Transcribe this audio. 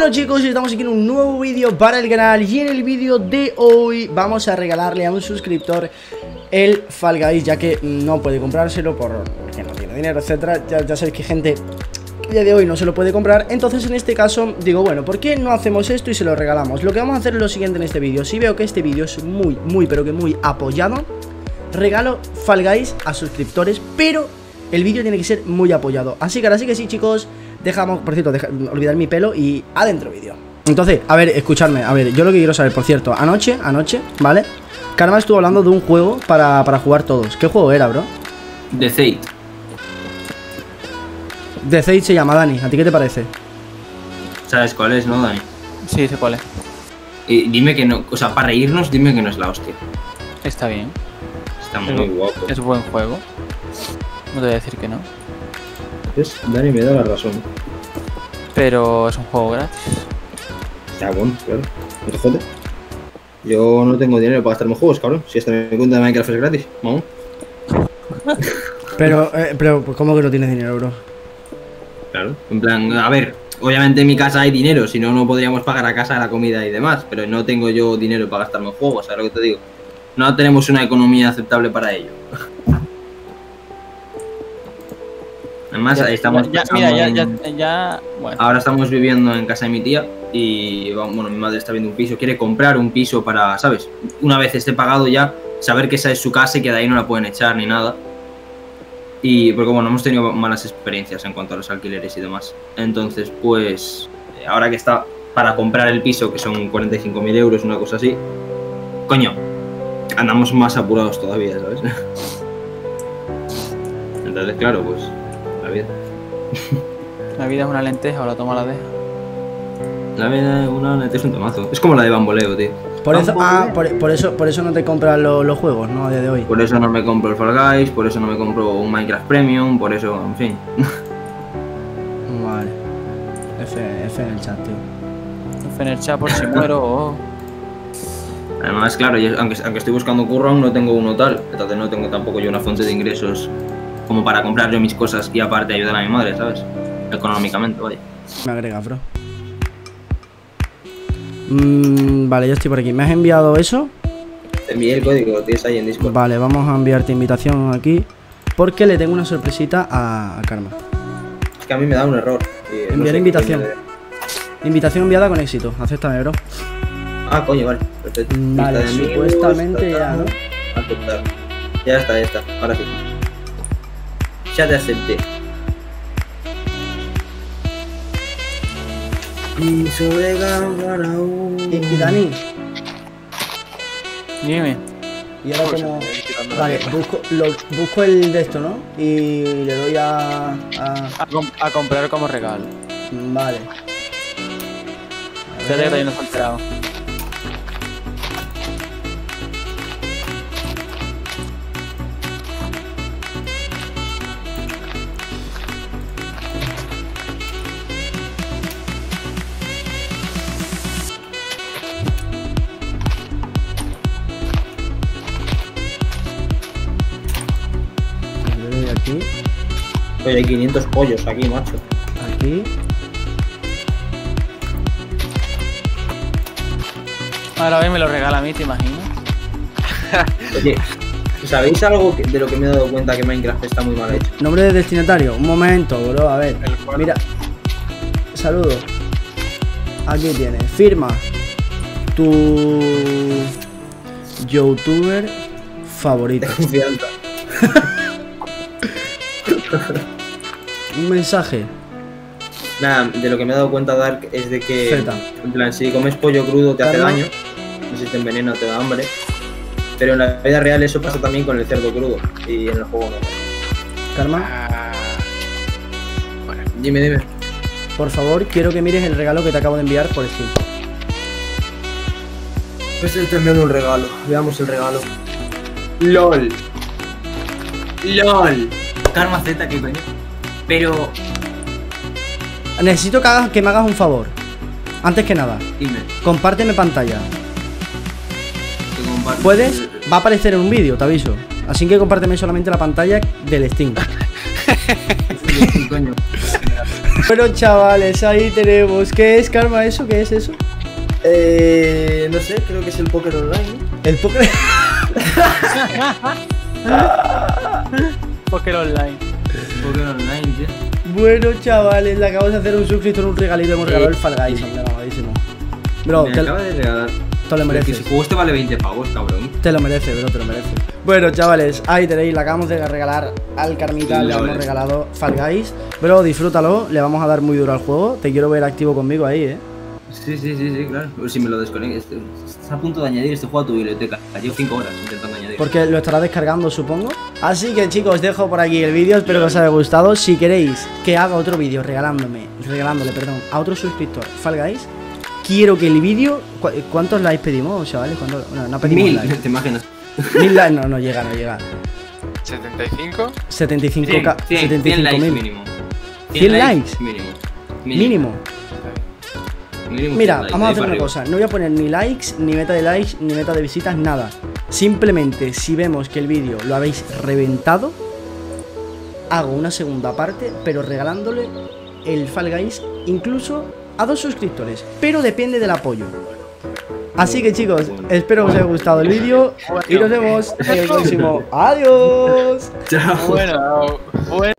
Bueno chicos, estamos aquí en un nuevo vídeo para el canal. Y en el vídeo de hoy vamos a regalarle a un suscriptor el Fall Guys, ya que no puede comprárselo porque no tiene dinero, etcétera. Ya sabéis que gente a día de hoy no se lo puede comprar. Entonces en este caso digo, bueno, ¿por qué no hacemos esto y se lo regalamos? Lo que vamos a hacer es lo siguiente en este vídeo. Si veo que este vídeo es pero que muy apoyado, regalo Fall Guys a suscriptores, pero el vídeo tiene que ser muy apoyado. Así que ahora sí que sí, chicos, dejamos, por cierto, olvidar mi pelo y adentro vídeo. Entonces, a ver, escuchadme, a ver, yo lo que quiero saber, por cierto, anoche, ¿vale? Karma estuvo hablando de un juego para jugar todos. ¿Qué juego era, bro? The Fate. The Fate se llama, Dani. ¿A ti qué te parece? ¿Sabes cuál es, no, Dani? Sí, sé cuál es. Y dime que no, o sea, para reírnos, dime que no es la hostia. Está bien. Está muy guapo. Es buen juego. No te voy a decir que no. Dani me da la razón. Pero es un juego gratis. Está bueno, claro. No te jodes. Yo no tengo dinero para gastarme juegos, cabrón. Si hasta mi cuenta de Minecraft es gratis, vamos. Pero, ¿cómo que no tienes dinero, bro? Claro. En plan, a ver, obviamente en mi casa hay dinero, si no, no podríamos pagar a casa la comida y demás. Pero no tengo yo dinero para gastarme en juegos, ¿sabes lo que te digo? No tenemos una economía aceptable para ello. Además, estamos bueno. Ahora estamos viviendo en casa de mi tía y, bueno, mi madre está viendo un piso, quiere comprar un piso para, ¿sabes? Una vez esté pagado ya, saber que esa es su casa y que de ahí no la pueden echar ni nada. Y porque, bueno, hemos tenido malas experiencias en cuanto a los alquileres y demás. Entonces, pues, ahora que está para comprar el piso, que son 45.000 euros, una cosa así, coño, andamos más apurados todavía, ¿sabes? Entonces, claro, pues, la vida. La vida es una lenteja o la toma o la deja. La vida es una lenteja, es un tomazo. Es como la de Bamboleo, tío. Por eso no te compras los juegos, ¿no? A día de hoy. Por eso no me compro el Fall Guys, por eso no me compro un Minecraft Premium, por eso, en fin. Vale. F en el chat, tío. F en el chat por si muero o... Además, claro, yo, aunque estoy buscando curro, aún no tengo uno tal. Entonces no tengo tampoco yo una fuente de ingresos como para comprar yo mis cosas y aparte ayudar a mi madre, ¿sabes? Económicamente, vaya. Me agrega, bro. Vale, ya estoy por aquí. ¿Me has enviado eso? Te envié el código, lo tienes ahí en Discord. Vale, vamos a enviarte invitación aquí porque le tengo una sorpresita a Karma. Es que a mí me da un error. Enviar invitación. Invitación enviada con éxito. Acéptame, bro. Ah, coño, vale. Perfecto. Vale, supuestamente ya, ¿no? Aceptar. Ya está. Ahora sí. Ya te acepté. Y Dani. Dime. Y ahora como... Vale, busco el de esto, ¿no? Y le doy a comprar como regalo. Vale. Fíjate que todavía no se ha enterado. Aquí. Oye, hay 500 pollos aquí, macho. Aquí. Ahora bien me lo regala a mí, ¿te imaginas? Oye, ¿sabéis algo de lo que me he dado cuenta que Minecraft está muy mal hecho? Nombre de destinatario. Un momento, bro. A ver. Mira. Saludos. Aquí tienes. Firma. Tu youtuber favorito. Confianza. Un mensaje. Nada, de lo que me he dado cuenta, Dark, es de que, Z. en plan, si comes pollo crudo te hace daño, y si te envenena te da hambre, pero en la vida real eso pasa también con el cerdo crudo, y en el juego no. Karma, Bueno, dime. por favor, quiero que mires el regalo que te acabo de enviar por Steam. Pues te he enviado un regalo, veamos el regalo. LOL. Karma Z, ¿qué coño? Pero... Necesito que me hagas un favor. Antes que nada, Dime. compárteme pantalla. ¿Puedes? Va a aparecer en un vídeo, te aviso. Así que compárteme solamente la pantalla del Steam. Coño. Bueno, chavales, ahí tenemos. ¿Qué es, Karma, eso? ¿Qué es eso? No sé, creo que es el póker online. El Pokémon. Póker online. Pokémon Online, tío. Bueno, chavales, le acabamos de hacer un suscriptor, un regalito. Hemos regalado el Fall Guys, hombre, mamadísimo. Bro, Me acaba de regalar. te lo mereces. Si juego este vale 20 pavos, cabrón. Te lo mereces, bro, te lo mereces. Bueno, chavales, ahí tenéis, le acabamos de regalar al Carmita, Sí, le hemos vale. regalado Fall Guys. Bro, disfrútalo, le vamos a dar muy duro al juego. Te quiero ver activo conmigo ahí, Sí, claro. Pues si me lo desconectas. Estás a punto de añadir este juego a tu biblioteca. Llevo 5 horas intentando añadir. Porque lo estará descargando, supongo. Así que, chicos, os dejo por aquí el vídeo. Espero que os haya gustado. Si queréis que haga otro vídeo regalándole, a otro suscriptor Fall Guys, quiero que el vídeo... ¿Cuántos likes pedimos, chavales? Bueno, no pedimos 1000, likes. te imaginas. 1000 likes, no llega. 75. 75k, 100 likes 75.000. mínimo. 100 likes. Mínimo. Mira, 100 likes, vamos a ahí hacer para una arriba. cosa. No voy a poner ni likes, ni meta de likes, ni meta de visitas, nada. Simplemente, si vemos que el vídeo lo habéis reventado, hago una segunda parte, pero regalándole el Fall Guys incluso a 2 suscriptores. Pero depende del apoyo. Así que, chicos, espero que os haya gustado el vídeo y nos vemos en el próximo. ¡Adiós! Chao. Bueno.